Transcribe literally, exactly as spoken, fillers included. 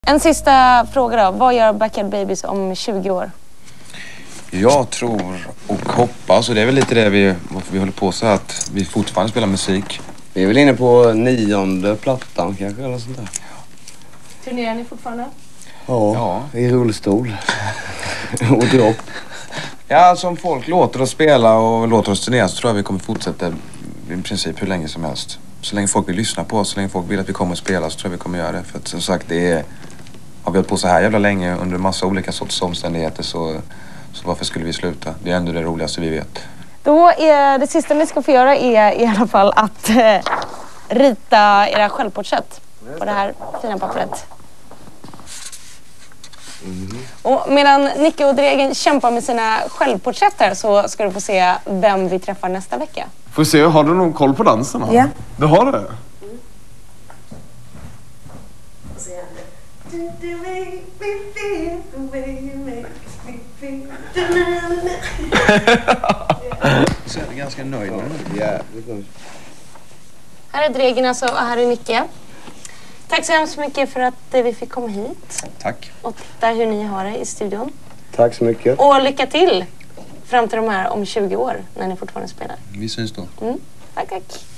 En sista fråga då. Vad gör Backyard Babies om tjugo år? Jag tror och hoppas, och det är väl lite det vi, varför vi håller på så, att vi fortfarande spelar musik. Vi är väl inne på nionde plattan kanske eller sånt där. Turnerar ni fortfarande? Ja, Ja. i rullstol. Och dropp. Ja, som folk låter oss spela och låter oss turnera så tror jag vi kommer fortsätta i princip hur länge som helst. Så länge folk vill lyssna på oss, så länge folk vill att vi kommer att spela så tror jag vi kommer göra det. För att som sagt, det är, har vi hållit på så här jävla länge under massa olika sorts omständigheter så, så varför skulle vi sluta? Det är ändå det roligaste vi vet. Då är det sista ni ska få göra är i alla fall att eh, rita era självporträtt på det här fina pappret. Mm. Och medan Nicke och Dregen kämpar med sina självporträtt här så ska du få se vem vi träffar nästa vecka. Får se, har du någon koll på dansen? Ja. Du har det? Mm. Så är jag ganska nöjd med det. Jävligt nöjd. Här är Dregen alltså och här är Nicke. Tack så hemskt mycket för att vi fick komma hit. Tack. Och titta hur ni har det i studion. Tack så mycket. Och lycka till fram till de här om tjugo år när ni fortfarande spelar. Vi syns då. Mm. Tack, tack.